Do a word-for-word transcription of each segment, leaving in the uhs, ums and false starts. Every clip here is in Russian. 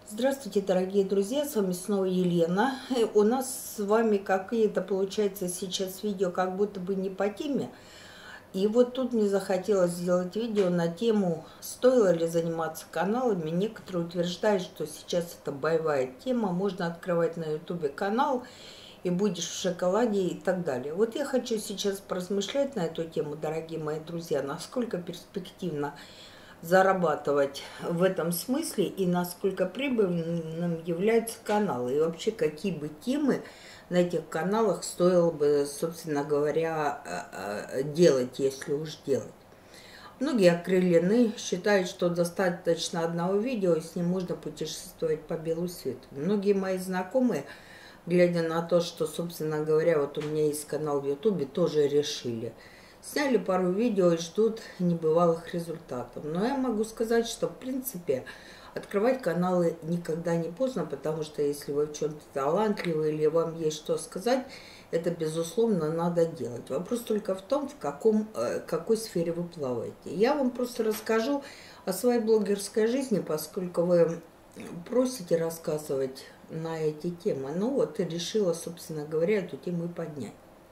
Здравствуйте, дорогие друзья, с вами снова Елена. У нас с вами какие-то, получается, сейчас видео как будто бы не по теме. И вот тут мне захотелось сделать видео на тему, стоило ли заниматься каналами. Некоторые утверждают, что сейчас это боевая тема, можно открывать на ютубе канал и будешь в шоколаде и так далее. Вот я хочу сейчас поразмышлять на эту тему, дорогие мои друзья, насколько перспективно зарабатывать в этом смысле и насколько прибыльным является канал. И вообще, какие бы темы на этих каналах стоило бы, собственно говоря, делать, если уж делать. Многие окрылены, считают, что достаточно одного видео, и с ним можно путешествовать по белу свету. Многие мои знакомые, глядя на то, что, собственно говоря, вот у меня есть канал в ютубе, тоже решили. Сняли пару видео и ждут небывалых результатов. Но я могу сказать, что, в принципе, открывать каналы никогда не поздно, потому что если вы в чем-то талантливы или вам есть что сказать, это, безусловно, надо делать. Вопрос только в том, в каком, какой сфере вы плаваете. Я вам просто расскажу о своей блогерской жизни, поскольку вы просите рассказывать на эти темы. Ну вот, и решила, собственно говоря, эту тему и поднять.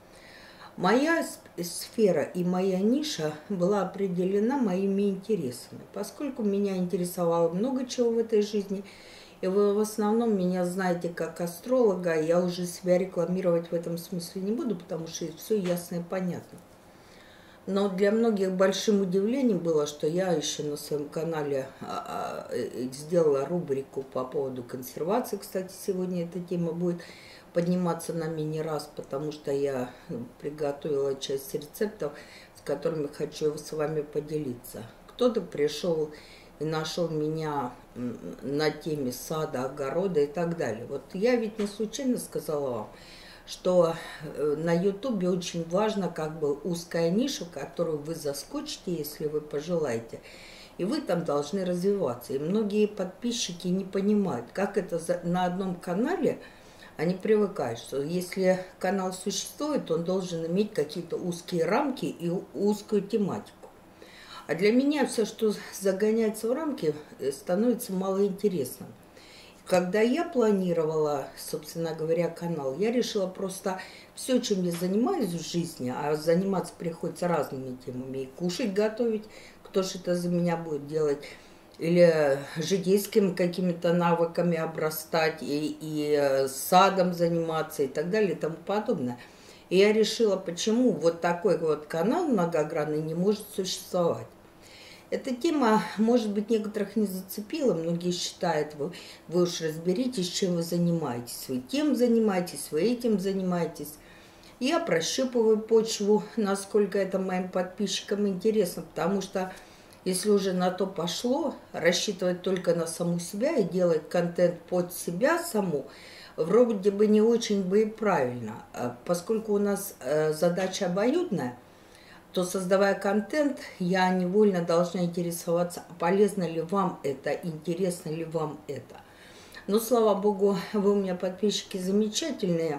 Моя сфера и моя ниша была определена моими интересами. Поскольку меня интересовало много чего в этой жизни, и вы в основном меня знаете как астролога, я уже себя рекламировать в этом смысле не буду, потому что все ясно и понятно. Но для многих большим удивлением было, что я еще на своем канале сделала рубрику по поводу консервации. Кстати, сегодня эта тема будет подниматься на мини раз, потому что я приготовила часть рецептов, с которыми хочу с вами поделиться. Кто-то пришел и нашел меня на теме сада, огорода и так далее. Вот я ведь не случайно сказала вам, что на ютубе очень важно как бы узкая ниша, в которую вы заскочите, если вы пожелаете, и вы там должны развиваться. И многие подписчики не понимают, как это на одном канале. Они привыкают, что если канал существует, он должен иметь какие-то узкие рамки и узкую тематику. А для меня все, что загоняется в рамки, становится малоинтересным. Когда я планировала, собственно говоря, канал, я решила просто все, чем я занимаюсь в жизни, а заниматься приходится разными темами, и кушать, готовить, кто же это за меня будет делать, или житейскими какими-то навыками обрастать, и, и садом заниматься, и так далее, и тому подобное. И я решила, почему вот такой вот канал многогранный не может существовать. Эта тема, может быть, некоторых не зацепила. Многие считают, вы, вы уж разберитесь, чем вы занимаетесь. Вы тем занимаетесь, вы этим занимаетесь. Я прощупываю почву, насколько это моим подписчикам интересно, потому что если уже на то пошло, рассчитывать только на саму себя и делать контент под себя саму, вроде бы не очень бы и правильно. Поскольку у нас задача обоюдная, то, создавая контент, я невольно должна интересоваться, полезно ли вам это, интересно ли вам это. Но, слава богу, вы у меня подписчики замечательные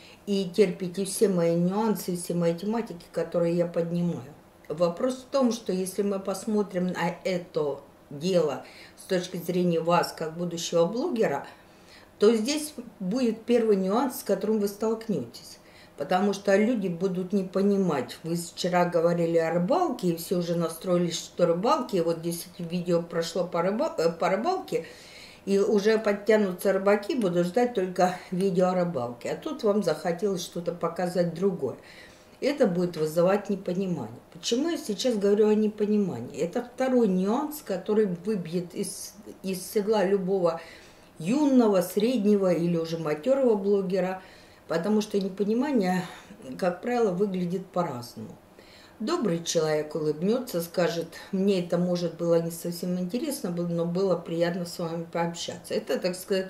и терпите все мои нюансы, все мои тематики, которые я поднимаю. Вопрос в том, что если мы посмотрим на это дело с точки зрения вас, как будущего блогера, то здесь будет первый нюанс, с которым вы столкнетесь. Потому что люди будут не понимать. Вы вчера говорили о рыбалке, и все уже настроились, что рыбалки. И вот десять видео прошло по, рыба, по рыбалке, и уже подтянутся рыбаки, будут ждать только видео о рыбалке. А тут вам захотелось что-то показать другое. Это будет вызывать непонимание. Почему я сейчас говорю о непонимании? Это второй нюанс, который выбьет из, из седла любого юного, среднего или уже матерого блогера, потому что непонимание, как правило, выглядит по-разному. Добрый человек улыбнется, скажет, мне это, может, было не совсем интересно, но было приятно с вами пообщаться. Это, так сказать,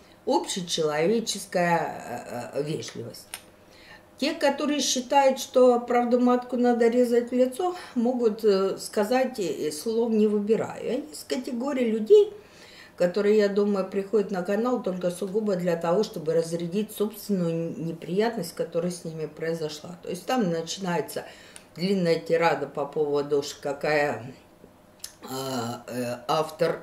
общечеловеческая вежливость. Те, которые считают, что правду матку надо резать в лицо, могут сказать слов не выбираю. Они из категории людей, которые, я думаю, приходят на канал только сугубо для того, чтобы разрядить собственную неприятность, которая с ними произошла. То есть там начинается длинная тирада по поводу, какая э, э, автор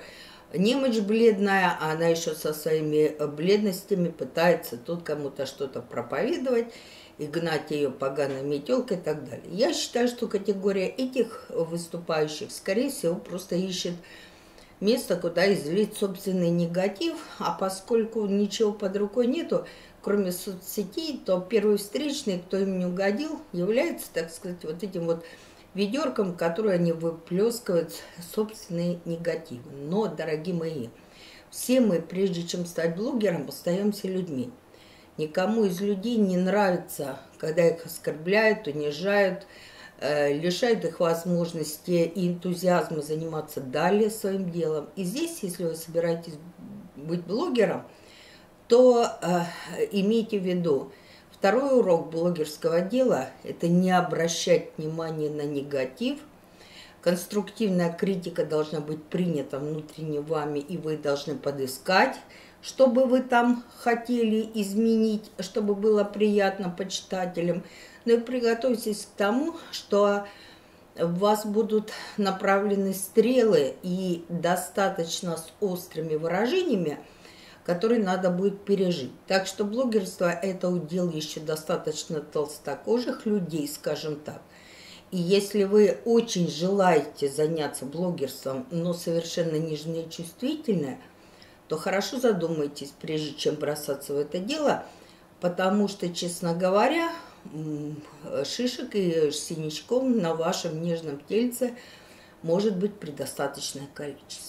Немочь бледная, а она еще со своими бледностями пытается тут кому-то что-то проповедовать и гнать ее поганой метелкой и так далее. Я считаю, что категория этих выступающих, скорее всего, просто ищет место, куда излить собственный негатив, а поскольку ничего под рукой нету, кроме соцсетей, то первый встречный, кто им не угодил, является, так сказать, вот этим вот ведерком, в которое они выплескивают собственные негативы. Но, дорогие мои, все мы, прежде чем стать блогером, остаемся людьми. Никому из людей не нравится, когда их оскорбляют, унижают, э, лишают их возможности и энтузиазма заниматься далее своим делом. И здесь, если вы собираетесь быть блогером, то э, имейте в виду, второй урок блогерского дела – это не обращать внимания на негатив. Конструктивная критика должна быть принята внутренне вами, и вы должны подыскать, что бы вы там хотели изменить, чтобы было приятно почитателям. Но и приготовьтесь к тому, что в вас будут направлены стрелы и достаточно с острыми выражениями, который надо будет пережить. Так что блогерство – это удел еще достаточно толстокожих людей, скажем так. И если вы очень желаете заняться блогерством, но совершенно нежное и чувствительное, то хорошо задумайтесь, прежде чем бросаться в это дело, потому что, честно говоря, шишек и синячков на вашем нежном тельце может быть предостаточное количество.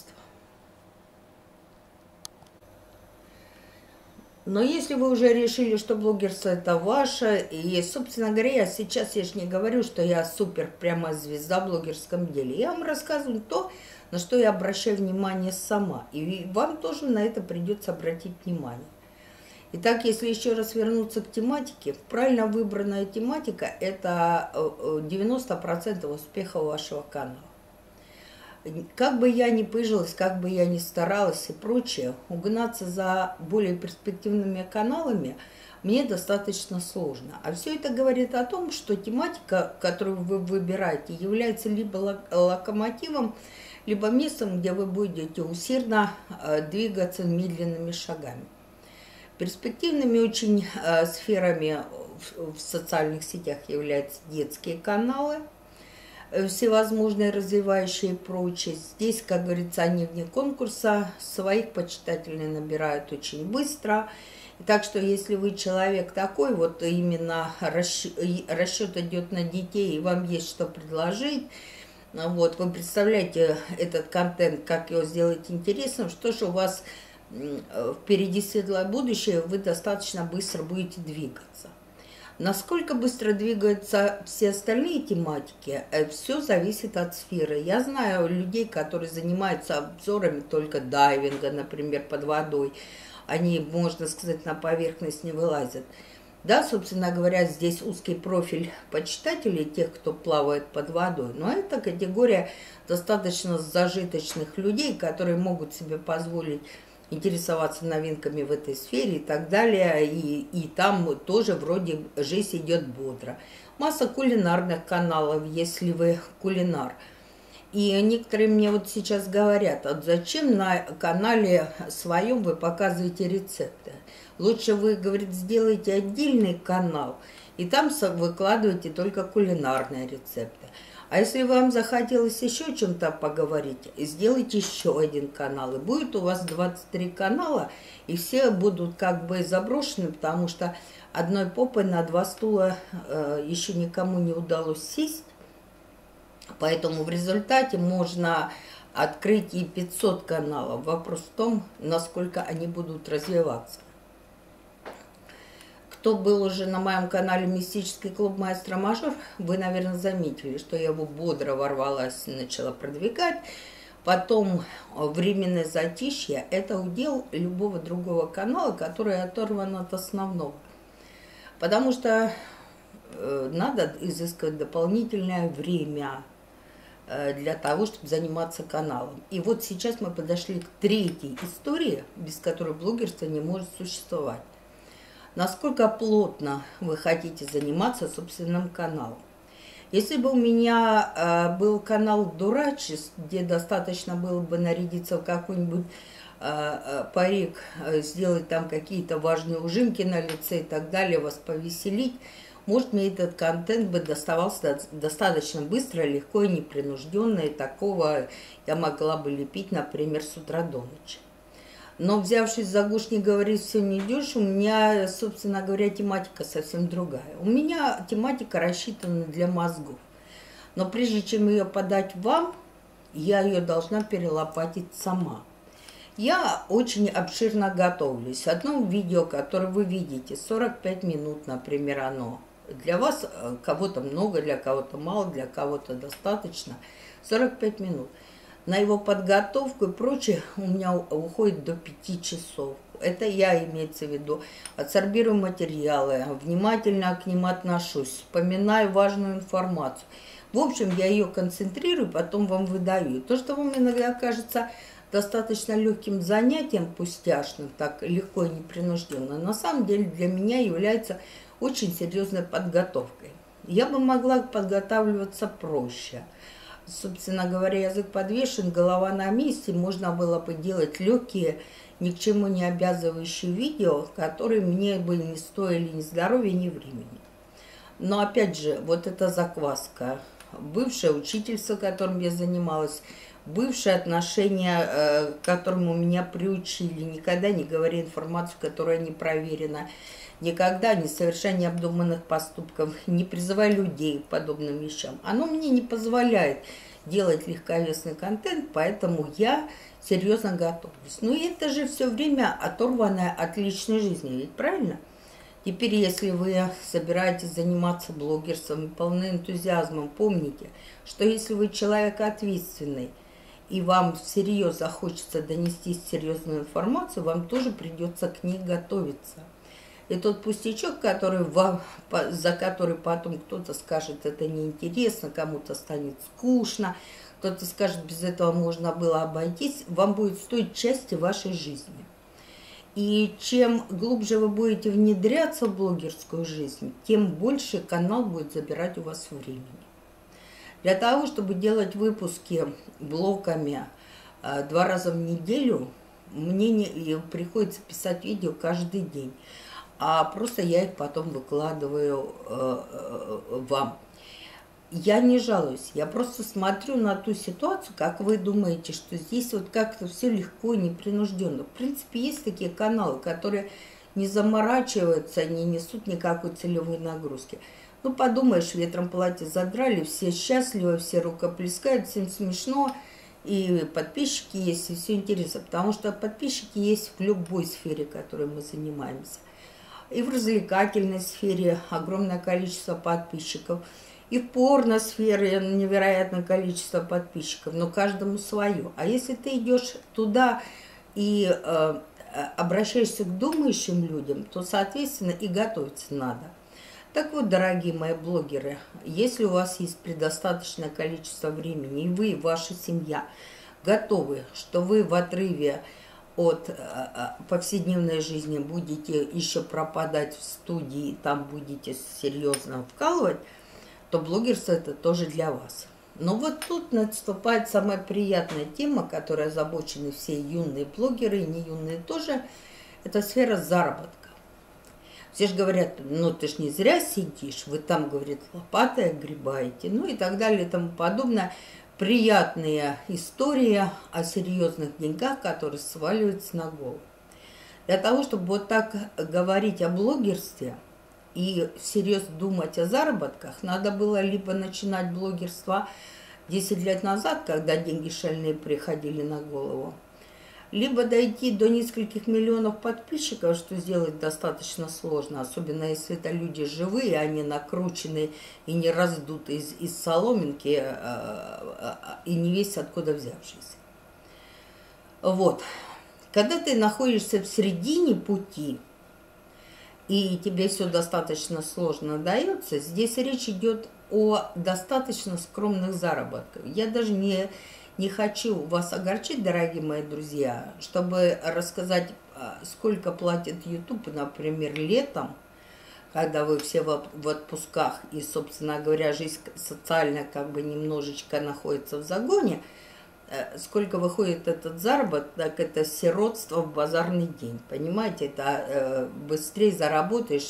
Но если вы уже решили, что блогерство это ваше, и, собственно говоря, я сейчас я же не говорю, что я супер прямо звезда в блогерском деле. Я вам рассказываю то, на что я обращаю внимание сама. И вам тоже на это придется обратить внимание. Итак, если еще раз вернуться к тематике, правильно выбранная тематика – это девяносто процентов успеха вашего канала. Как бы я ни пыжилась, как бы я ни старалась и прочее, угнаться за более перспективными каналами мне достаточно сложно. А все это говорит о том, что тематика, которую вы выбираете, является либо локомотивом, либо местом, где вы будете усердно двигаться медленными шагами. Перспективными очень сферами в социальных сетях являются детские каналы, всевозможные развивающие и прочее. Здесь, как говорится, они вне конкурса, своих почитателей набирают очень быстро. Так что, если вы человек такой, вот именно расчет, расчет идет на детей, и вам есть что предложить, вот, вы представляете этот контент, как его сделать интересным, что же у вас впереди светлое будущее, вы достаточно быстро будете двигаться. Насколько быстро двигаются все остальные тематики, все зависит от сферы. Я знаю людей, которые занимаются обзорами только дайвинга, например, под водой. Они, можно сказать, на поверхность не вылазят. Да, собственно говоря, здесь узкий профиль почитателей, тех, кто плавает под водой. Но это категория достаточно зажиточных людей, которые могут себе позволить интересоваться новинками в этой сфере и так далее. И, и там тоже вроде жизнь идет бодро. Масса кулинарных каналов, если вы кулинар. И некоторые мне вот сейчас говорят, а зачем на канале своем вы показываете рецепты? Лучше вы, говорит, сделайте отдельный канал, и там выкладывайте только кулинарные рецепты. А если вам захотелось еще о чем-то поговорить, сделайте еще один канал. И будет у вас двадцать три канала, и все будут как бы заброшены, потому что одной попой на два стула э, еще никому не удалось сесть. Поэтому в результате можно открыть и пятьсот каналов. Вопрос в том, насколько они будут развиваться. Кто был уже на моем канале «Мистический клуб Маэстро Мажор», вы, наверное, заметили, что я его бодро ворвалась и начала продвигать. Потом временное затишье – это удел любого другого канала, который оторван от основного. Потому что э, надо изыскивать дополнительное время э, для того, чтобы заниматься каналом. И вот сейчас мы подошли к третьей истории, без которой блогерство не может существовать. Насколько плотно вы хотите заниматься собственным каналом. Если бы у меня э, был канал Дурачис, где достаточно было бы нарядиться в какой-нибудь э, э, парик, э, сделать там какие-то важные ужимки на лице и так далее, вас повеселить, может, мне этот контент бы доставался достаточно быстро, легко и непринужденно, и такого я могла бы лепить, например, с утра до ночи. Но, взявшись за гуш, не говорить все не идешь, у меня, собственно говоря, тематика совсем другая. У меня тематика рассчитана для мозгов. Но прежде чем ее подать вам, я ее должна перелопатить сама. Я очень обширно готовлюсь. Одно видео, которое вы видите, сорок пять минут, например, оно. Для вас кого-то много, для кого-то мало, для кого-то достаточно. сорок пять минут. На его подготовку и прочее у меня уходит до пяти часов. Это я, имеется в виду, адсорбирую материалы, внимательно к ним отношусь, вспоминаю важную информацию. В общем, я ее концентрирую, потом вам выдаю. То, что вам иногда кажется достаточно легким занятием, пустяшным, так легко и непринужденно, на самом деле для меня является очень серьезной подготовкой. Я бы могла подготавливаться проще. Собственно говоря, язык подвешен, голова на месте, можно было бы делать легкие, ни к чему не обязывающие видео, которые мне бы не стоили ни здоровья, ни времени. Но опять же, вот эта закваска, бывшая учительство, которым я занималась, бывшие отношения, к которым у меня приучили, никогда не говори информацию, которая не проверена, никогда не совершай необдуманных поступков, не призывай людей к подобным вещам. Оно мне не позволяет делать легковесный контент, поэтому я серьезно готовлюсь. Но это же все время оторванное от личной жизни, ведь правильно? Теперь, если вы собираетесь заниматься блогерством и полны энтузиазмом, помните, что если вы человек ответственный, и вам всерьез захочется донести серьезную информацию, вам тоже придется к ней готовиться. И тот пустячок, который вам, за который потом кто-то скажет, это неинтересно, кому-то станет скучно, кто-то скажет, без этого можно было обойтись, вам будет стоить части вашей жизни. И чем глубже вы будете внедряться в блогерскую жизнь, тем больше канал будет забирать у вас времени. Для того, чтобы делать выпуски блоками два раза в неделю, мне не, приходится писать видео каждый день. А просто я их потом выкладываю э, э, вам. Я не жалуюсь, я просто смотрю на ту ситуацию, как вы думаете, что здесь вот как-то все легко и непринужденно. В принципе, есть такие каналы, которые не заморачиваются, не несут никакой целевой нагрузки. Ну, подумаешь, ветром платье задрали, все счастливы, все рукоплескают, всем смешно, и подписчики есть, и все интересно, потому что подписчики есть в любой сфере, которой мы занимаемся. И в развлекательной сфере огромное количество подписчиков, и в порно-сфере невероятное количество подписчиков, но каждому свое. А если ты идешь туда и э, обращаешься к думающим людям, то, соответственно, и готовиться надо. Так вот, дорогие мои блогеры, если у вас есть предостаточное количество времени, и вы, и ваша семья готовы, что вы в отрыве от повседневной жизни будете еще пропадать в студии, там будете серьезно вкалывать, то блогерство это тоже для вас. Но вот тут наступает самая приятная тема, которой озабочены все юные блогеры, и не юные тоже, это сфера заработка. Все же говорят, ну ты ж не зря сидишь, вы там, говорит, лопатой огребаете, ну и так далее и тому подобное. Приятные истории о серьезных деньгах, которые сваливаются на голову. Для того, чтобы вот так говорить о блогерстве и всерьез думать о заработках, надо было либо начинать блогерство десять лет назад, когда деньги шальные приходили на голову, либо дойти до нескольких миллионов подписчиков, что сделать достаточно сложно, особенно если это люди живые, они накручены и не раздуты из, из соломинки и не весь откуда взявшиеся. Вот. Когда ты находишься в середине пути, и тебе все достаточно сложно дается, здесь речь идет о достаточно скромных заработках. Я даже не... Не хочу вас огорчить, дорогие мои друзья, чтобы рассказать, сколько платит YouTube, например, летом когда вы все в отпусках и, собственно говоря, жизнь социальная как бы немножечко находится в загоне, сколько выходит этот заработок, это сиротство в базарный день. Понимаете, это э, быстрее заработаешь,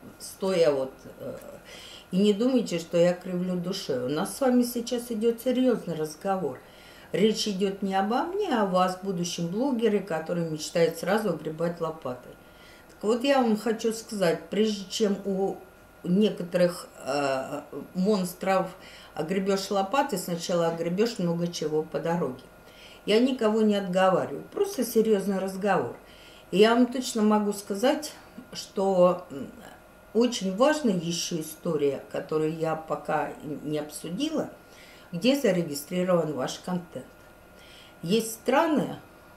стоя вот. Э, и не думайте, что я кривлю душой. У нас с вами сейчас идет серьезный разговор. Речь идет не обо мне, а о вас, будущем блогере, который мечтает сразу огребать лопатой. Так вот, я вам хочу сказать, прежде чем у некоторых э, монстров огребешь лопатой, сначала огребешь много чего по дороге. Я никого не отговариваю, просто серьезный разговор. И я вам точно могу сказать, что очень важная еще история, которую я пока не обсудила, где зарегистрирован ваш контент. Есть страны,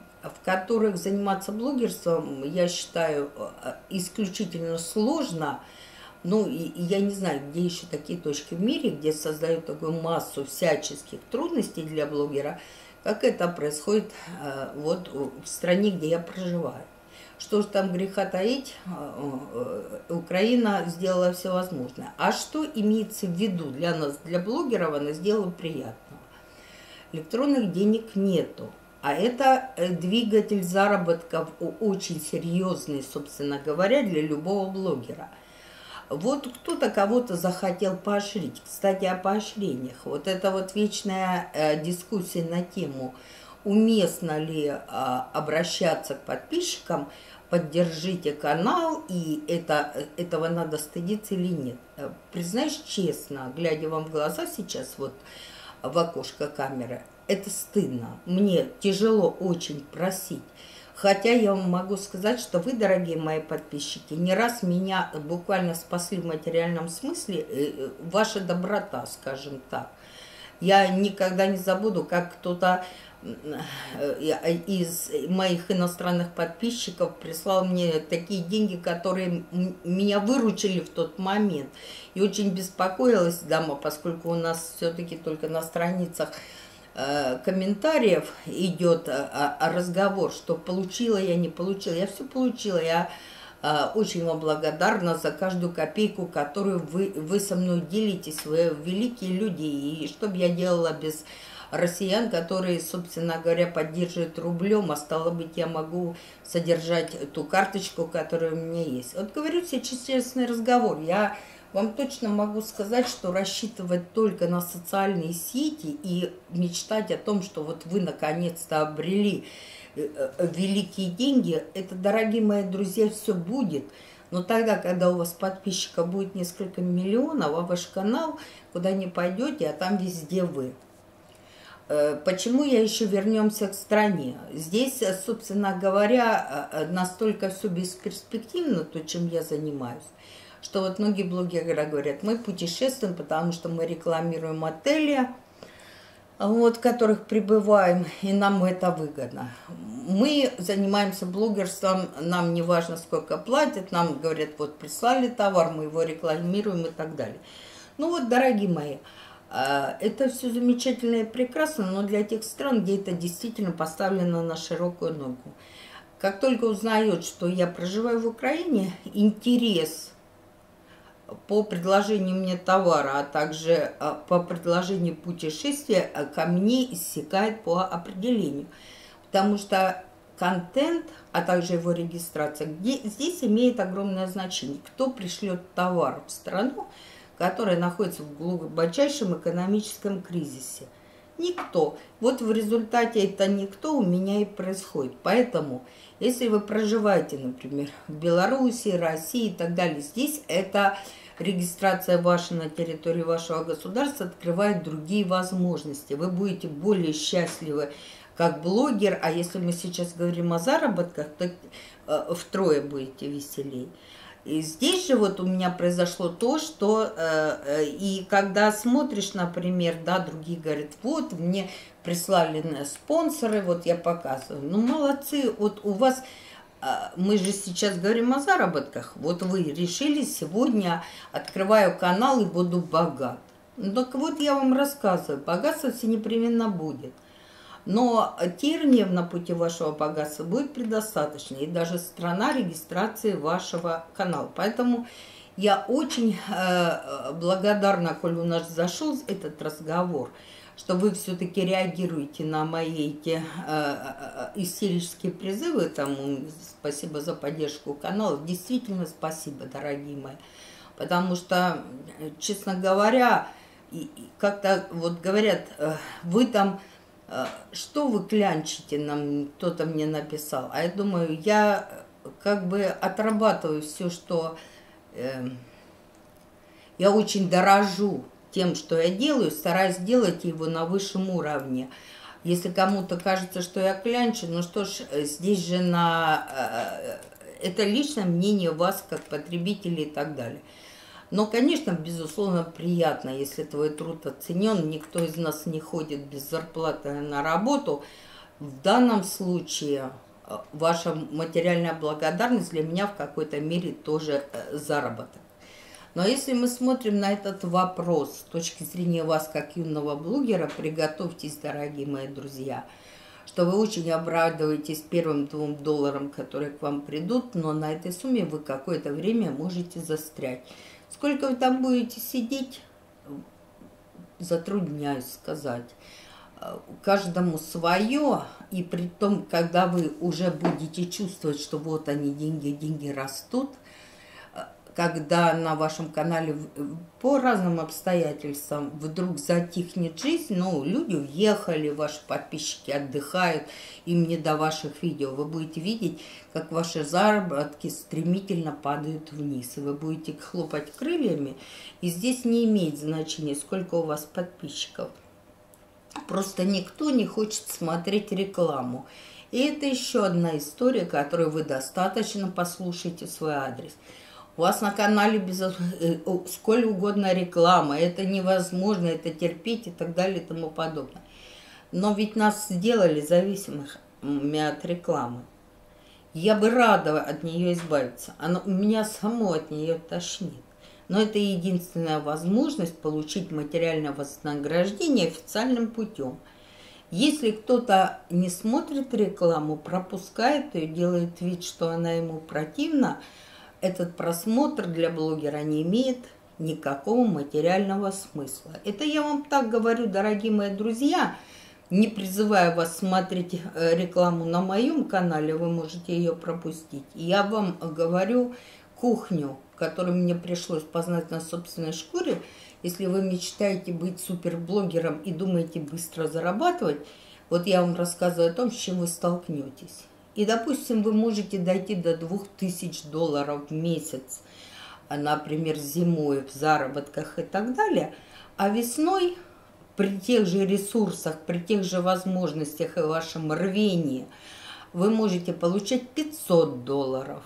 в которых заниматься блогерством, я считаю, исключительно сложно. Ну, и, и я не знаю, где еще такие точки в мире, где создают такую массу всяческих трудностей для блогера, как это происходит э, вот в стране, где я проживаю. Что же там греха таить, э, э, Украина сделала все возможное. А что имеется в виду для нас, для блогеров, она сделала приятного? Электронных денег нету. А это двигатель заработков очень серьезный, собственно говоря, для любого блогера. Вот кто-то кого-то захотел поощрить. Кстати, о поощрениях. Вот это вот вечная э, дискуссия на тему, уместно ли э, обращаться к подписчикам, поддержите канал, и это, этого надо стыдиться или нет. Признаюсь честно, глядя вам в глаза сейчас, вот в окошко камеры, это стыдно. Мне тяжело очень просить. Хотя я вам могу сказать, что вы, дорогие мои подписчики, не раз меня буквально спасли в материальном смысле, ваша доброта, скажем так. Я никогда не забуду, как кто-то из моих иностранных подписчиков прислал мне такие деньги, которые меня выручили в тот момент. И очень беспокоилась дама, поскольку у нас все-таки только на страницах комментариев идет разговор, что получила я, не получила. Я все получила. Я очень вам благодарна за каждую копейку, которую вы, вы со мной делитесь. Вы великие люди. И что бы я делала без россиян, которые, собственно говоря, поддерживают рублем, а стало быть, я могу содержать ту карточку, которая у меня есть. Вот говорю сейчас честный разговор. Я вам точно могу сказать, что рассчитывать только на социальные сети и мечтать о том, что вот вы наконец-то обрели великие деньги, это, дорогие мои друзья, все будет. Но тогда, когда у вас подписчиков будет несколько миллионов, а ваш канал, куда не пойдете, а там везде вы. Почему я еще вернемся к стране? Здесь, собственно говоря, настолько все бесперспективно, то, чем я занимаюсь, что вот многие блогеры говорят, мы путешествуем, потому что мы рекламируем отели, вот, в которых пребываем, и нам это выгодно. Мы занимаемся блогерством, нам не важно, сколько платят, нам говорят, вот прислали товар, мы его рекламируем и так далее. Ну вот, дорогие мои, это все замечательно и прекрасно, но для тех стран, где это действительно поставлено на широкую ногу. Как только узнают, что я проживаю в Украине, интерес по предложению мне товара, а также по предложению путешествия ко мне иссякает по определению. Потому что контент, а также его регистрация, где, здесь имеет огромное значение. Кто пришлет товар в страну, которая находится в глубочайшем экономическом кризисе? Никто. Вот в результате это никто у меня и происходит. Поэтому, если вы проживаете, например, в Беларуси, России и так далее, здесь это регистрация ваша на территории вашего государства открывает другие возможности. Вы будете более счастливы как блогер, а если мы сейчас говорим о заработках, то э, втрое будете веселей. И здесь же вот у меня произошло то, что э, э, и когда смотришь, например, да, другие говорят, вот мне прислали спонсоры, вот я показываю. Ну, молодцы, вот у вас, э, мы же сейчас говорим о заработках, вот вы решили сегодня, открываю канал и буду богат. Ну, так вот я вам рассказываю, богатство все непременно будет. Но терниев на пути вашего богатства будет предостаточно. И даже страна регистрации вашего канала. Поэтому Я очень э, благодарна, коль у нас зашел этот разговор, что вы все-таки реагируете на мои эти э, истерические призывы. Там, спасибо за поддержку канала. Действительно спасибо, дорогие мои. Потому что, честно говоря, как-то вот говорят, вы там, что вы клянчите нам, кто-то мне написал. А я думаю, я как бы отрабатываю все, что... Э, я очень дорожу тем, что я делаю, стараюсь делать его на высшем уровне. Если кому-то кажется, что я клянчу, ну что ж, здесь же на... Э, это личное мнение вас, как потребителей и так далее. Но, конечно, безусловно, приятно, если твой труд оценен. Никто из нас не ходит без зарплаты на работу. В данном случае ваша материальная благодарность для меня в какой-то мере тоже заработок. Но если мы смотрим на этот вопрос с точки зрения вас, как юного блогера, приготовьтесь, дорогие мои друзья, что вы очень обрадуетесь первым двум долларам, которые к вам придут, но на этой сумме вы какое-то время можете застрять. Сколько вы там будете сидеть, затрудняюсь сказать. Каждому свое, и при том, когда вы уже будете чувствовать, что вот они, деньги, деньги растут, когда на вашем канале по разным обстоятельствам вдруг затихнет жизнь, ну, люди уехали, ваши подписчики отдыхают, им не до ваших видео, вы будете видеть, как ваши заработки стремительно падают вниз, и вы будете хлопать крыльями, и здесь не имеет значения, сколько у вас подписчиков. Просто никто не хочет смотреть рекламу. И это еще одна история, которую вы достаточно послушаете в свой адрес. У вас на канале без, сколь угодно реклама, это невозможно, это терпеть и так далее и тому подобное. Но ведь нас сделали зависимыми от рекламы. Я бы рада от нее избавиться, она, меня само от нее тошнит. Но это единственная возможность получить материальное вознаграждение официальным путем. Если кто-то не смотрит рекламу, пропускает ее, делает вид, что она ему противна, этот просмотр для блогера не имеет никакого материального смысла. Это я вам так говорю, дорогие мои друзья, не призывая вас смотреть рекламу на моем канале, вы можете ее пропустить. Я вам говорю кухню, которую мне пришлось познать на собственной шкуре. Если вы мечтаете быть суперблогером и думаете быстро зарабатывать, вот я вам рассказываю о том, с чем вы столкнетесь. И, допустим, вы можете дойти до двух тысяч долларов в месяц, например, зимой в заработках и так далее, а весной при тех же ресурсах, при тех же возможностях и вашем рвении вы можете получать пятьсот долларов.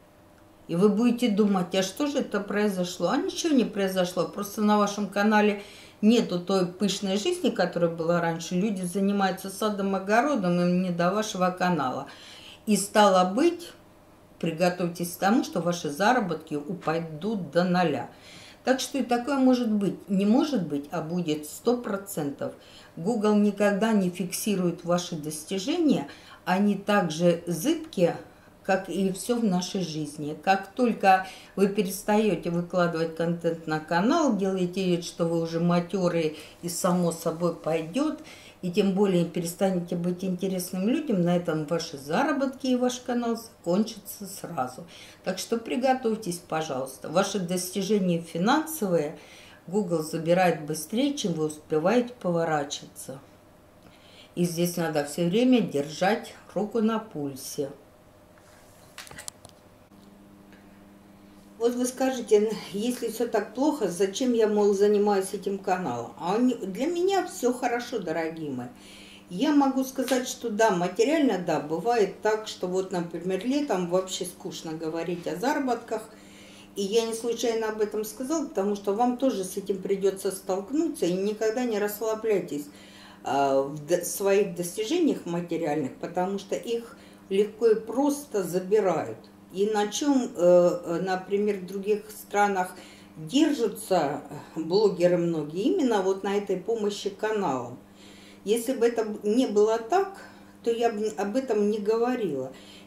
И вы будете думать, а что же это произошло? А ничего не произошло, просто на вашем канале нету той пышной жизни, которая была раньше. Люди занимаются садом, огородом, им не до вашего канала. И стало быть, приготовьтесь к тому, что ваши заработки упадут до ноля. Так что и такое может быть. Не может быть, а будет сто процентов. Google никогда не фиксирует ваши достижения. Они также зыбкие, как и все в нашей жизни. Как только вы перестаете выкладывать контент на канал, делаете вид, что вы уже матерые и само собой пойдет, и тем более перестанете быть интересным людям, на этом ваши заработки и ваш канал закончатся сразу. Так что приготовьтесь, пожалуйста. Ваши достижения финансовые Google забирает быстрее, чем вы успеваете поворачиваться. И здесь надо все время держать руку на пульсе. Вот вы скажете, если все так плохо, зачем я, мол, занимаюсь этим каналом? А для меня все хорошо, дорогие мои. Я могу сказать, что да, материально, да, бывает так, что вот, например, летом вообще скучно говорить о заработках. И я не случайно об этом сказала, потому что вам тоже с этим придется столкнуться. И никогда не расслабляйтесь в своих достижениях материальных, потому что их легко и просто забирают. И на чем, например, в других странах держатся блогеры многие, именно вот на этой помощи каналам. Если бы это не было так, то я бы об этом не говорила.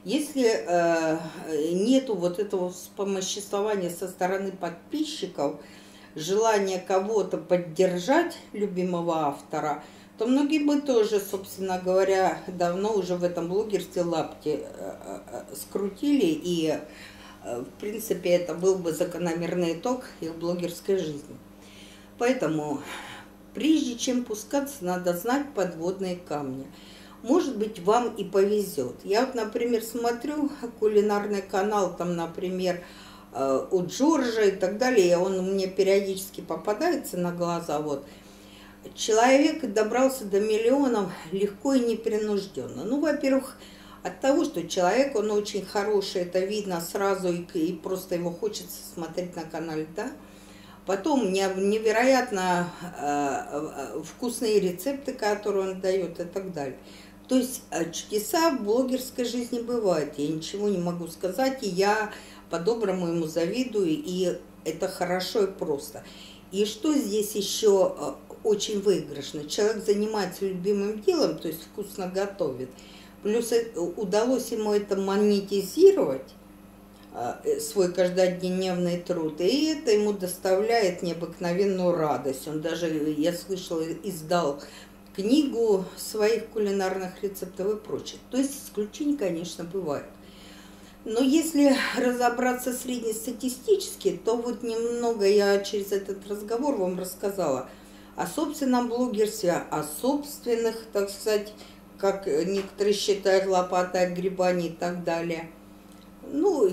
Если э, нету вот этого вспомоществования со стороны подписчиков, желания кого-то поддержать, любимого автора, то многие бы тоже, собственно говоря, давно уже в этом блогерстве лапти э, э, скрутили, и, э, в принципе, это был бы закономерный итог их блогерской жизни. Поэтому, прежде чем пускаться, надо знать подводные камни. Может быть, вам и повезет. Я вот, например, смотрю кулинарный канал, там, например, у Джорджа и так далее, он мне периодически попадается на глаза. Вот. Человек добрался до миллионов легко и непринужденно. Ну, во-первых, от того, что человек, он очень хороший, это видно сразу, и, и просто его хочется смотреть на канале, да. Потом невероятно э, вкусные рецепты, которые он дает, и так далее. То есть чудеса в блогерской жизни бывают. Я ничего не могу сказать, и я по-доброму ему завидую, и это хорошо и просто. И что здесь еще очень выигрышно? Человек занимается любимым делом, то есть вкусно готовит. Плюс удалось ему это монетизировать, свой каждодневный труд, и это ему доставляет необыкновенную радость. Он даже, я слышала, издал книгу своих кулинарных рецептов и прочее. То есть исключения, конечно, бывают. Но если разобраться среднестатистически, то вот немного я через этот разговор вам рассказала о собственном блогерстве, о собственных, так сказать, как некоторые считают, лопатой отгребаний и так далее. Ну,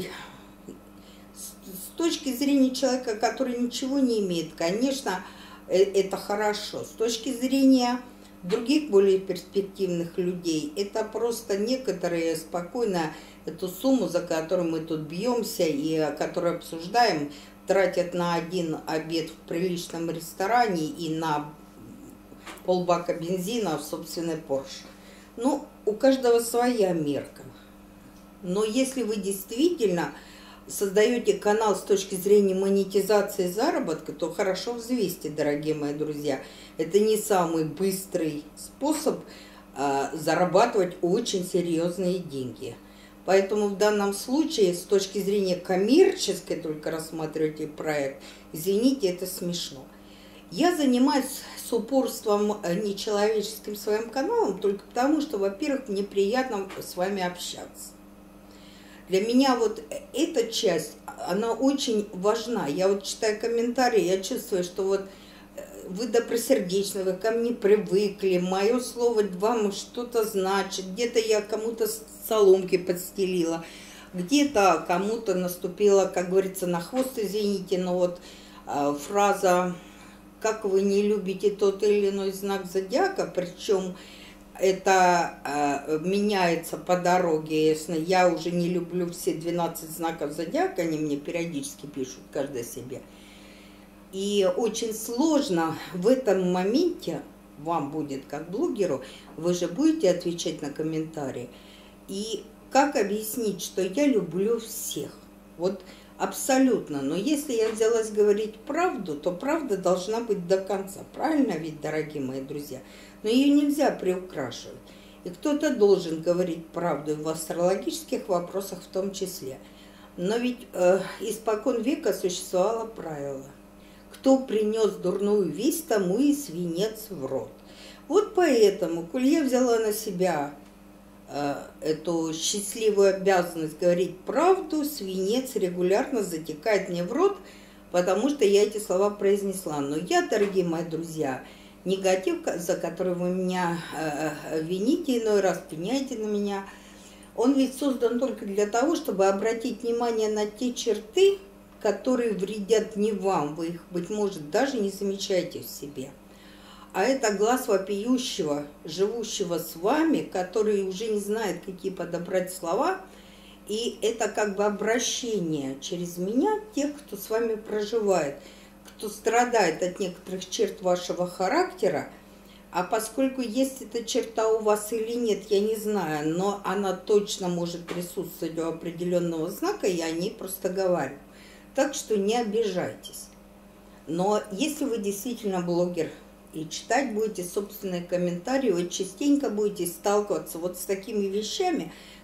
с точки зрения человека, который ничего не имеет, конечно, это хорошо. С точки зрения других более перспективных людей, это просто некоторые спокойно эту сумму, за которую мы тут бьемся и которую обсуждаем, тратят на один обед в приличном ресторане и на полбака бензина в собственной Порше. Ну, у каждого своя мерка. Но если вы действительно создаете канал с точки зрения монетизации заработка, то хорошо взвесьте, дорогие мои друзья. Это не самый быстрый способ а, зарабатывать очень серьезные деньги. Поэтому в данном случае, с точки зрения коммерческой, только рассматривайте проект, извините, это смешно. Я занимаюсь с упорством нечеловеческим своим каналом только потому, что, во-первых, мне приятно с вами общаться. Для меня вот эта часть, она очень важна. Я вот читаю комментарии, я чувствую, что вот вы добросердечны, вы ко мне привыкли, мое слово вам что-то значит, где-то я кому-то соломки подстелила, где-то кому-то наступила, как говорится, на хвост, извините, но вот э, фраза «как вы не любите тот или иной знак зодиака», причем это э, меняется по дороге, если я уже не люблю все двенадцать знаков зодиака, они мне периодически пишут, каждый себе. И очень сложно в этом моменте, вам будет как блогеру, вы же будете отвечать на комментарии. И как объяснить, что я люблю всех? Вот абсолютно. Но если я взялась говорить правду, то правда должна быть до конца. Правильно ведь, дорогие мои друзья? Но ее нельзя приукрашивать. И кто-то должен говорить правду, и в астрологических вопросах в том числе. Но ведь э, испокон века существовало правило. Кто принес дурную весть, тому и свинец в рот. Вот поэтому, коль я взяла на себя э, эту счастливую обязанность говорить правду, свинец регулярно затекает мне в рот, потому что я эти слова произнесла. Но я, дорогие мои друзья, негатив, за который вы меня э, вините иной раз, пеняете на меня, он ведь создан только для того, чтобы обратить внимание на те черты, которые вредят не вам, вы их, быть может, даже не замечаете в себе. А это глаз вопиющего, живущего с вами, который уже не знает, какие подобрать слова, и это как бы обращение через меня тех, кто с вами проживает, кто страдает от некоторых черт вашего характера. А поскольку есть эта черта у вас или нет, я не знаю, но она точно может присутствовать у определенного знака, я о ней просто говорю. Так что не обижайтесь. Но если вы действительно блогер и читать будете собственные комментарии, вы частенько будете сталкиваться вот с такими вещами,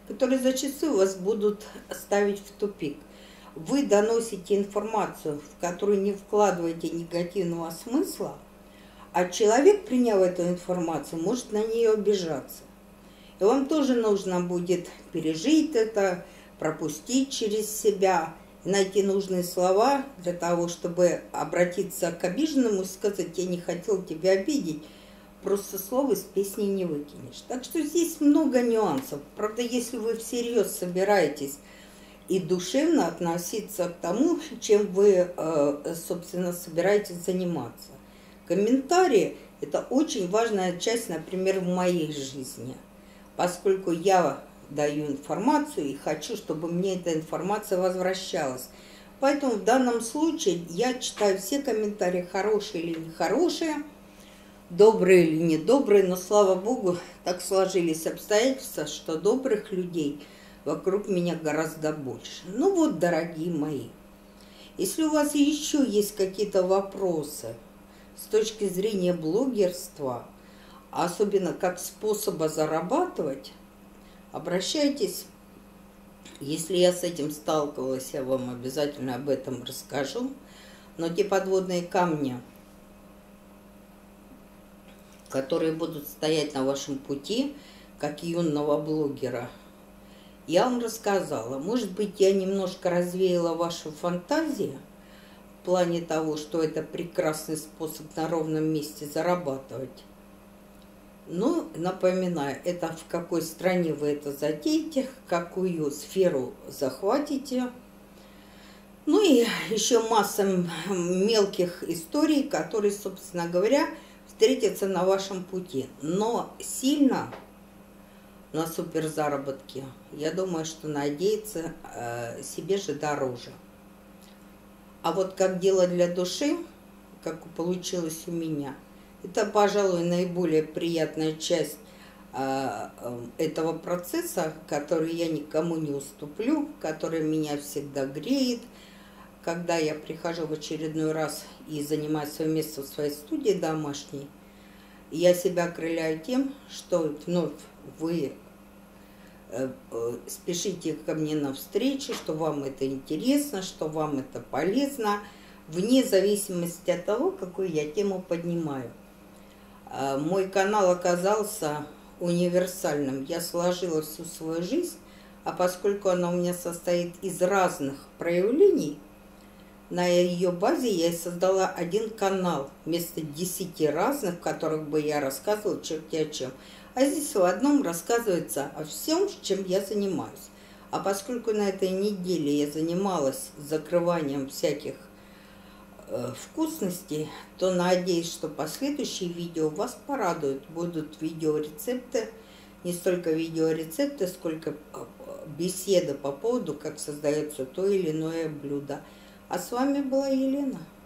которые зачастую вас будут ставить в тупик. Вы доносите информацию, в которую не вкладываете негативного смысла, а человек, приняв эту информацию, может на нее обижаться. И вам тоже нужно будет пережить это, пропустить через себя, найти нужные слова для того, чтобы обратиться к обиженному и сказать: я не хотел тебя обидеть. Просто слово из песни не выкинешь. Так что здесь много нюансов. Правда, если вы всерьез собираетесь и душевно относиться к тому, чем вы, собственно, собираетесь заниматься. Комментарии – это очень важная часть, например, в моей жизни, поскольку я даю информацию и хочу, чтобы мне эта информация возвращалась. Поэтому в данном случае я читаю все комментарии, хорошие или нехорошие, добрые или недобрые, но, слава богу, так сложились обстоятельства, что добрых людей вокруг меня гораздо больше. Ну вот, дорогие мои, если у вас еще есть какие-то вопросы с точки зрения блогерства, особенно как способа зарабатывать, обращайтесь. Если я с этим сталкивалась, я вам обязательно об этом расскажу. Но те подводные камни, которые будут стоять на вашем пути, как юного блогера, я вам рассказала. Может быть, я немножко развеяла вашу фантазию в плане того, что это прекрасный способ на ровном месте зарабатывать. Но напоминаю, это в какой стране вы это затеете, какую сферу захватите. Ну и еще масса мелких историй, которые, собственно говоря, встретятся на вашем пути. Но сильно на суперзаработки, я думаю, что надеяться э, себе же дороже. А вот как дело для души, как получилось у меня, это, пожалуй, наиболее приятная часть э, э, этого процесса, который я никому не уступлю, который меня всегда греет. Когда я прихожу в очередной раз и занимаю свое место в своей студии домашней, я себя окрыляю тем, что вновь вы э, э, спешите ко мне навстречу, что вам это интересно, что вам это полезно, вне зависимости от того, какую я тему поднимаю. Э, мой канал оказался универсальным. Я сложила всю свою жизнь, а поскольку она у меня состоит из разных проявлений, на ее базе я и создала один канал вместо десяти разных, в которых бы я рассказывала черти о чем. А здесь в одном рассказывается о всем, чем я занимаюсь. А поскольку на этой неделе я занималась закрыванием всяких э, вкусностей, то надеюсь, что последующие видео вас порадуют. Будут видеорецепты, не столько видеорецепты, сколько беседы по поводу, как создается то или иное блюдо. А с вами была Елена.